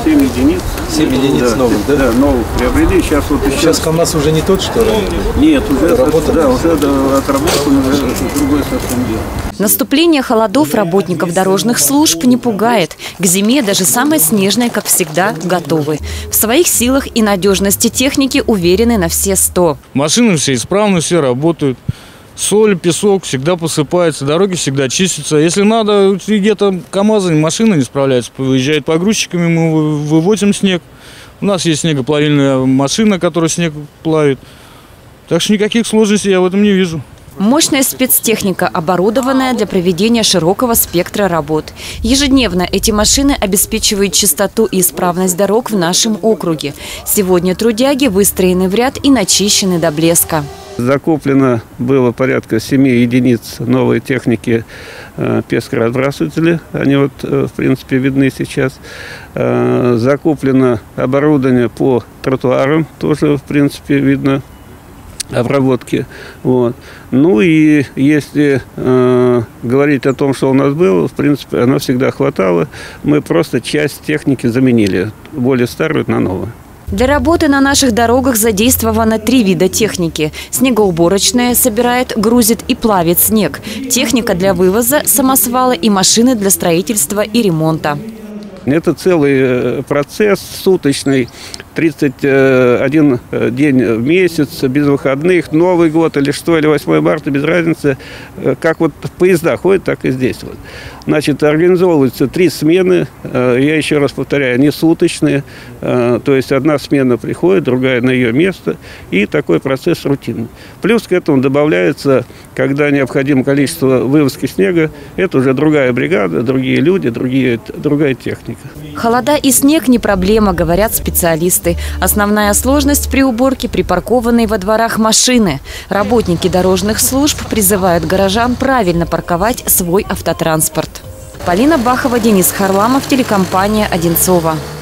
7 единиц. 7 единиц да, новых, да? Да, новых приобрели. Сейчас вот еще... Сейчас КамАЗ уже не тот, что ранее? Нет, уже отработан? Да, уже отработан, уже другой совсем дело. Наступление холодов работников дорожных служб не пугает. К зиме даже самой снежной, как всегда, готовы. В своих силах и надежности техники уверены на все 100. Машины все исправны, все работают. Соль, песок всегда посыпается, дороги всегда чистятся. Если надо, где-то КамАЗы, машина не справляется, выезжает погрузчиками, мы вывозим снег. У нас есть снегоплавильная машина, которая снег плавит. Так что никаких сложностей я в этом не вижу. Мощная спецтехника, оборудованная для проведения широкого спектра работ. Ежедневно эти машины обеспечивают чистоту и исправность дорог в нашем округе. Сегодня трудяги выстроены в ряд и начищены до блеска. Закуплено было порядка 7 единиц новой техники пескоразбрасывателей. Они вот, в принципе, видны сейчас. Закуплено оборудование по тротуарам, тоже, в принципе, видно обработки. Вот. Ну и если говорить о том, что у нас было, в принципе, оно всегда хватало. Мы просто часть техники заменили, более старую на новую. Для работы на наших дорогах задействовано 3 вида техники. Снегоуборочная собирает, грузит и плавит снег. Техника для вывоза, самосвалы и машины для строительства и ремонта. Это целый процесс суточный, 31 день в месяц, без выходных, Новый год или что, или 8 марта, без разницы. Как вот поезда ходят, так и здесь. Вот. Значит, организовываются 3 смены, я еще раз повторяю, они суточные, то есть одна смена приходит, другая на ее место, и такой процесс рутинный. Плюс к этому добавляется, когда необходимо количество вывозки снега, это уже другая бригада, другие люди, другая техника. Холода и снег не проблема, говорят специалисты. Основная сложность при уборке припаркованной во дворах машины. Работники дорожных служб призывают горожан правильно парковать свой автотранспорт. Полина Бахова, Денис Харламов, телекомпания «Одинцово».